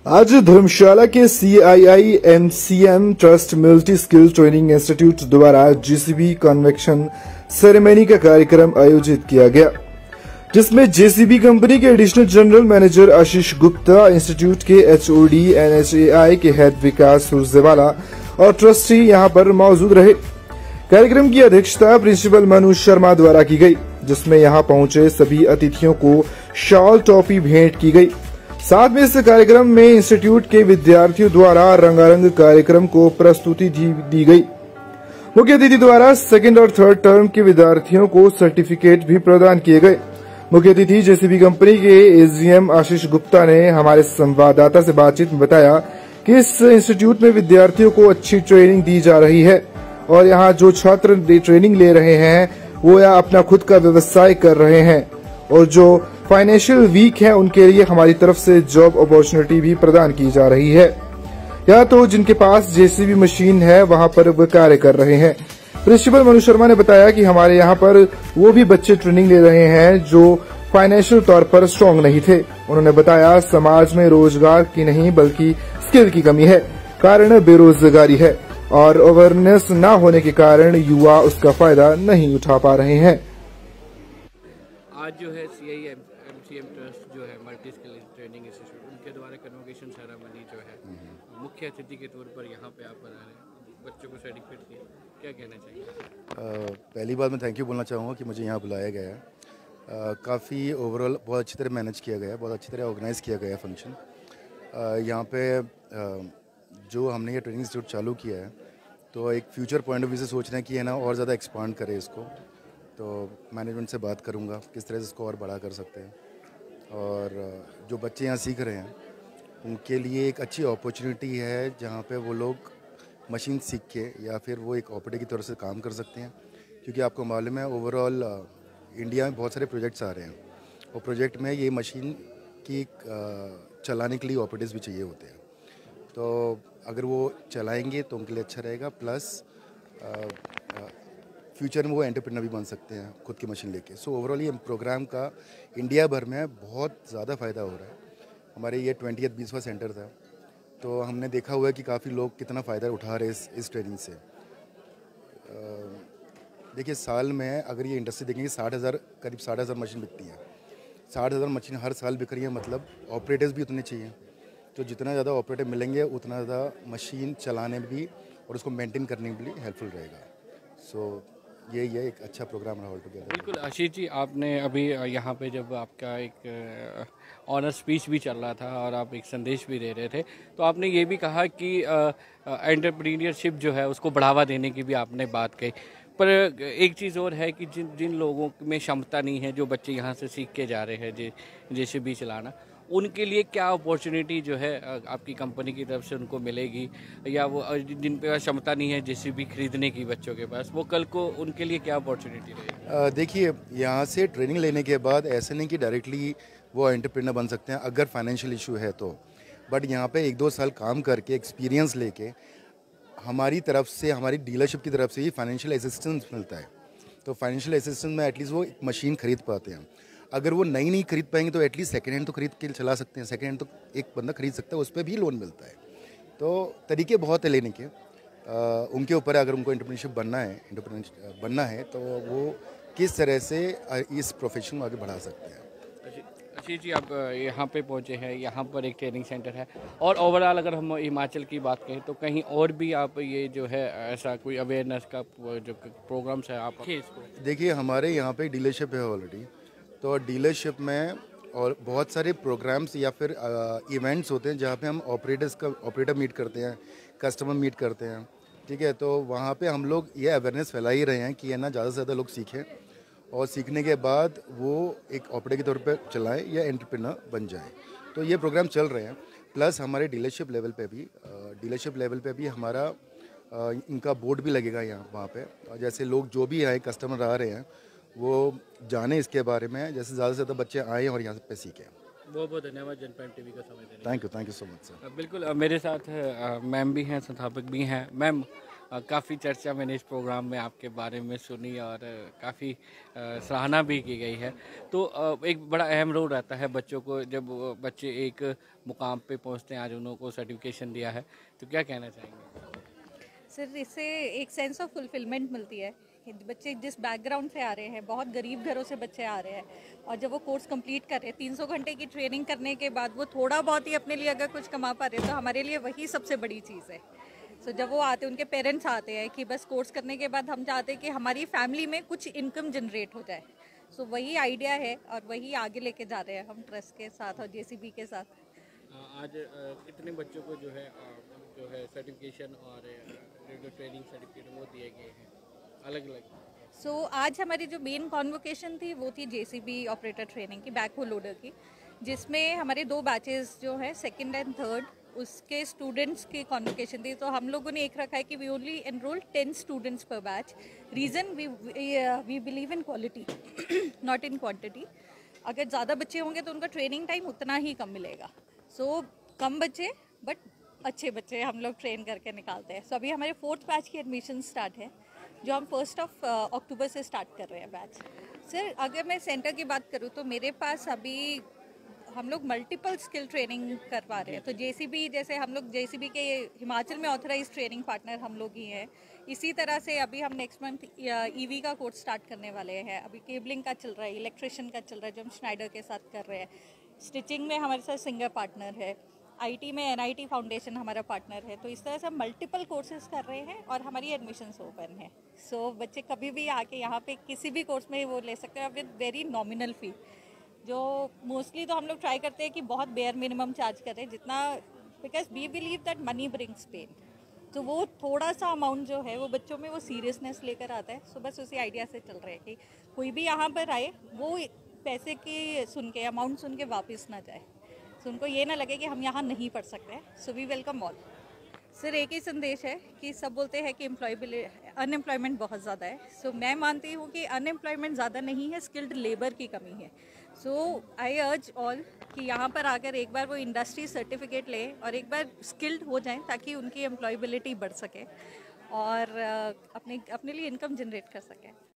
आज धर्मशाला के CII-MCM trust multi skill training institute द्वारा JCB कन्वेक्शन सेरेमनी का कार्यक्रम आयोजित किया गया, जिसमें JCB कंपनी के additional general manager Ashish Gupta, institute के HOD NHAI के हेड विकास सुरजेवाला और ट्रस्टी यहां पर मौजूद रहे। कार्यक्रम की अध्यक्षता प्रिंसिपल मनु शर्मा द्वारा की गई, जिसमें यहां पहुंचे सभी अतिथियों को शॉल टॉपी भेंट की गई। साथ में इस कार्यक्रम में इंस्टीट्यूट के विद्यार्थियों द्वारा रंगारंग कार्यक्रम को प्रस्तुति दी गई। मुख्य अतिथि द्वारा सेकंड और थर्ड टर्म के विद्यार्थियों को सर्टिफिकेट भी प्रदान किए गए। मुख्य अतिथि JCB कंपनी के AGM आशीष गुप्ता ने हमारे संवाददाता से बातचीत में बताया कि इस इंस्टीट्यूट में विद्यार्थियों को अच्छी ट्रेनिंग दी जा रही है और यहाँ जो छात्र ट्रेनिंग ले रहे हैं वो या अपना खुद का व्यवसाय कर रहे हैं और जो फाइनेंशियल वीक है उनके लिए हमारी तरफ से जॉब अपॉर्चुनिटी भी प्रदान की जा रही है। या तो जिनके पास JCB मशीन है वहां पर वो कार्य कर रहे हैं। प्रिंसिपल मनु शर्मा ने बताया कि हमारे यहाँ पर वो भी बच्चे ट्रेनिंग ले रहे हैं जो फाइनेंशियल तौर पर स्ट्रांग नहीं थे। उन्होंने बताया समाज में रोजगार की नहीं बल्कि स्किल की कमी है, कारण बेरोजगारी है और अवेयरनेस न होने के कारण युवा उसका फायदा नहीं उठा पा रहे हैं। आज जो है CII-MCM ट्रस्ट जो है मल्टी स्किल ट्रेनिंग इंस्टीट्यूट, उनके द्वारा कन्वोकेशन सेरेमनी जो है मुख्य अतिथि के तौर पर यहाँ पे आप बना रहे हैं, बच्चों को सर्टिफिकेट दिए, क्या कहना चाहिए? पहली बात मैं थैंक यू बोलना चाहूँगा कि मुझे यहाँ बुलाया गया है। काफ़ी ओवरऑल बहुत अच्छी तरह मैनेज किया गया है, बहुत अच्छी तरह ऑर्गेनाइज़ किया गया है फंक्शन। यहाँ पे जो हमने ये ट्रेनिंग इंस्टीट्यूट चालू किया है तो एक फ्यूचर पॉइंट ऑफ व्यू से सोच रहे हैं कि है ना और ज़्यादा एक्सपांड करें इसको। तो मैनेजमेंट से बात करूँगा किस तरह से इसको और बड़ा कर सकते हैं और जो बच्चे यहाँ सीख रहे हैं उनके लिए एक अच्छी अपॉर्चुनिटी है जहाँ पे वो लोग मशीन सीख के या फिर वो एक ऑपरेटर की तरह से काम कर सकते हैं। क्योंकि आपको मालूम है ओवरऑल इंडिया में बहुत सारे प्रोजेक्ट्स आ रहे हैं और प्रोजेक्ट में ये मशीन की चलाने के लिए ऑपरेटर्स भी चाहिए होते हैं। तो अगर वो चलाएंगे तो उनके लिए अच्छा रहेगा, प्लस फ्यूचर में वो एंटरप्रेन्योर भी बन सकते हैं खुद की मशीन लेके। सो ओवरऑल ये प्रोग्राम का इंडिया भर में बहुत ज़्यादा फ़ायदा हो रहा है। हमारे ये 20वां सेंटर था तो हमने देखा हुआ है कि काफ़ी लोग कितना फ़ायदा उठा रहे हैं इस ट्रेनिंग से। देखिए साल में अगर ये इंडस्ट्री देखेंगे 60,000 करीब 60,000 मशीन बिकती है। 60,000 मशीन हर साल बिक रही है, मतलब ऑपरेटर्स भी उतने चाहिए। तो जितना ज़्यादा ऑपरेटर मिलेंगे उतना ज़्यादा मशीन चलाने में भी और उसको मेंटेन करने में भी हेल्पफुल रहेगा। सो ये एक अच्छा प्रोग्राम रहा ऑल टुगेदर। बिल्कुल आशीष जी, आपने अभी यहाँ पे जब आपका एक ऑनर स्पीच भी चल रहा था और आप एक संदेश भी दे रहे थे तो आपने ये भी कहा कि एंटरप्रेन्योरशिप जो है उसको बढ़ावा देने की भी आपने बात कही। पर एक चीज़ और है कि जिन लोगों में क्षमता नहीं है, जो बच्चे यहाँ से सीख के जा रहे हैं JCB चलाना, उनके लिए क्या अपॉर्चुनिटी जो है आपकी कंपनी की तरफ से उनको मिलेगी, या वो जिन पे क्षमता नहीं है JCB खरीदने की बच्चों के पास, वो कल को उनके लिए क्या अपॉर्चुनिटी रहेगी? देखिए यहाँ से ट्रेनिंग लेने के बाद ऐसे नहीं कि डायरेक्टली वो एंटरप्रेन्योर बन सकते हैं अगर फाइनेंशियल इशू है तो, बट यहाँ पे 1-2 साल काम करके एक्सपीरियंस लेके हमारी तरफ से, हमारी डीलरशिप की तरफ से ही फाइनेंशियल असिस्टेंस मिलता है। तो फाइनेंशियल असिस्टेंस में एटलीस्ट वो एक मशीन खरीद पाते हैं। अगर वो नई नहीं खरीद पाएंगे तो एटलीस्ट सेकेंड हैंड तो खरीद के चला सकते हैं। सेकेंड हैंड तो एक बंदा खरीद सकता है, उस पर भी लोन मिलता है। तो तरीके बहुत है लेने के, उनके ऊपर अगर उनको एंटरप्रेन्योर बनना है तो वो किस तरह से इस प्रोफेशन को आगे बढ़ा सकते हैं। आशीष जी, आप यहाँ पे पहुँचे हैं, यहाँ पर एक ट्रेनिंग सेंटर है और ओवरऑल अगर हम हिमाचल की बात करें तो कहीं और भी आप ये जो है ऐसा कोई अवेयरनेस का जो प्रोग्राम्स है आप इसको? देखिए हमारे यहाँ पे डीलरशिप है ऑलरेडी, तो डीलरशिप में और बहुत सारे प्रोग्राम्स या फिर इवेंट्स होते हैं जहाँ पे हम ऑपरेटर मीट करते हैं, कस्टमर मीट करते हैं। ठीक है, तो वहाँ पे हम लोग ये अवेयरनेस फैला ही रहे हैं कि है ना ज़्यादा से ज़्यादा लोग सीखें और सीखने के बाद वो एक ऑपरेटर के तौर पे चलाएं या एंटरप्रेन्योर बन जाएं। तो ये प्रोग्राम चल रहे हैं। प्लस हमारे डीलरशिप लेवल पे भी हमारा इनका बोर्ड भी लगेगा यहाँ वहाँ पे। जैसे लोग जो भी आए, कस्टमर आ रहे हैं, वो जाने इसके बारे में, जैसे ज़्यादा से ज़्यादा बच्चे आए और यहाँ पे सीखें। बहुत बहुत धन्यवाद जन प्राइम टीवी का समय देने। Thank you so much sir. बिल्कुल, मेरे साथ मैम भी हैं, संस्थापक भी हैं। मैम, काफ़ी चर्चा मैंने इस प्रोग्राम में आपके बारे में सुनी और काफ़ी सराहना भी की गई है। तो एक बड़ा अहम रोल रहता है बच्चों को, जब बच्चे एक मुकाम पे पहुंचते हैं, आज उनको सर्टिफिकेशन दिया है, तो क्या कहना चाहेंगे? सर, इससे एक सेंस ऑफ फुलफिलमेंट मिलती है। बच्चे जिस बैकग्राउंड से आ रहे हैं, बहुत गरीब घरों से बच्चे आ रहे हैं, और जब वो कोर्स कंप्लीट कर रहे हैं 300 घंटे की ट्रेनिंग करने के बाद वो थोड़ा बहुत ही अपने लिए अगर कुछ कमा पा रहे हैं, तो हमारे लिए वही सबसे बड़ी चीज़ है। सो जब वो आते हैं, उनके पेरेंट्स आते हैं कि बस कोर्स करने के बाद हम चाहते हैं कि हमारी फैमिली में कुछ इनकम जनरेट हो जाए। सो वही आइडिया है और वही आगे लेके जा रहे हैं हम ट्रस्ट के साथ और जेसीबी के साथ। आज कितने बच्चों को जो है सर्टिफिकेशन और रेडियो ट्रेनिंग सर्टिफिकेट वो दिए गए हैं अलग अलग? सो आज हमारी जो मेन कॉन्वोकेशन थी वो थी जेसीबी ऑपरेटर ट्रेनिंग की, बैकहो लोडर की, जिसमें हमारे 2 बैचेस जो है सेकंड एंड थर्ड, उसके स्टूडेंट्स की कॉन्वोकेशन थी। तो हम लोगों ने एक रखा है कि we only enroll 10 students per batch. Reason we believe in quality not in quantity. अगर ज़्यादा बच्चे होंगे तो उनका ट्रेनिंग टाइम उतना ही कम मिलेगा। सो कम बच्चे बट अच्छे बच्चे हम लोग ट्रेन करके निकालते हैं। सो अभी हमारे 4th बैच की एडमिशन स्टार्ट है, जो हम 1 अक्टूबर से स्टार्ट कर रहे हैं बैच। सर, अगर मैं सेंटर की बात करूँ तो मेरे पास अभी हम लोग मल्टीपल स्किल ट्रेनिंग करवा रहे हैं। तो जेसीबी, जैसे हम लोग जेसीबी के हिमाचल में ऑथराइज ट्रेनिंग पार्टनर हम लोग ही हैं। इसी तरह से अभी हम नेक्स्ट मंथ ईवी का कोर्स स्टार्ट करने वाले हैं। अभी केबलिंग का चल रहा है, इलेक्ट्रिशियन का चल रहा है, जो हम स्नाइडर के साथ कर रहे हैं। स्टिचिंग में हमारे साथ सिंगर पार्टनर है। आईटी में एनआईटी फाउंडेशन हमारा पार्टनर है। तो इस तरह से हम मल्टीपल कोर्सेज कर रहे हैं और हमारी एडमिशन्स ओपन है। सो बच्चे कभी भी आके यहाँ पे किसी भी कोर्स में वो ले सकते हैं विद वेरी नॉमिनल फ़ी। जो मोस्टली तो हम लोग ट्राई करते हैं कि बहुत बेयर मिनिमम चार्ज करें, जितना, because we believe that money brings pain. तो वो थोड़ा सा अमाउंट जो है वो बच्चों में वो सीरियसनेस लेकर आता है। सो बस उसी आइडिया से चल रहे हैं कि कोई भी यहाँ पर आए वो पैसे की सुन के, अमाउंट सुन के वापस ना जाए। सो उनको ये ना लगे कि हम यहाँ नहीं पढ़ सकते हैं। So we welcome all. Sir, एक ही संदेश है कि सब बोलते हैं कि अनएम्प्लॉयमेंट बहुत ज़्यादा है। सो मैं मानती हूँ कि अनएम्प्लॉयमेंट ज़्यादा नहीं है, स्किल्ड लेबर की कमी है। सो आई अर्ज ऑल कि यहाँ पर आकर एक बार वो इंडस्ट्री सर्टिफिकेट लें और एक बार स्किल्ड हो जाएं, ताकि उनकी एम्प्लॉयबिलिटी बढ़ सके और अपने लिए इनकम जनरेट कर सकें।